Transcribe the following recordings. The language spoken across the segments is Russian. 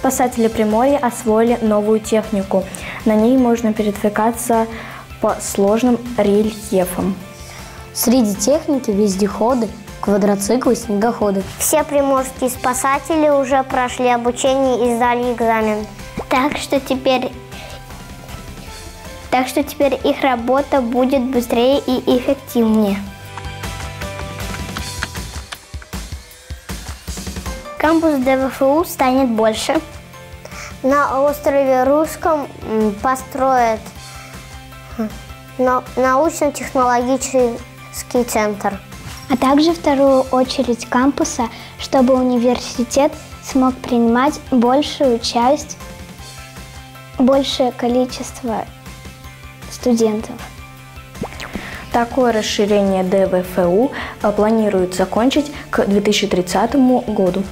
Спасатели Приморья освоили новую технику. На ней можно передвигаться по сложным рельефам. Среди техники вездеходы, квадроциклы, снегоходы. Все приморские спасатели уже прошли обучение и сдали экзамен. Так что теперь их работа будет быстрее и эффективнее. Кампус ДВФУ станет больше. На острове Русском построят научно-технологический центр. А также вторую очередь кампуса, чтобы университет смог принимать большее количество студентов. Такое расширение ДВФУ планируют закончить к 2030 году.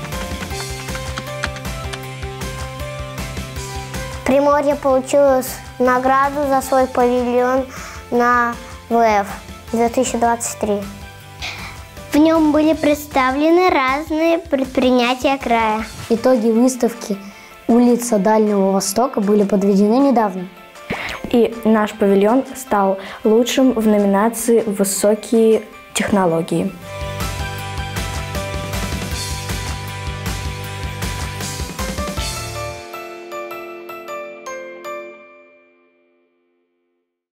Приморье получило награду за свой павильон на ВФ 2023. В нем были представлены разные предприятия края. Итоги выставки «Улица Дальнего Востока» были подведены недавно. И наш павильон стал лучшим в номинации «Высокие технологии».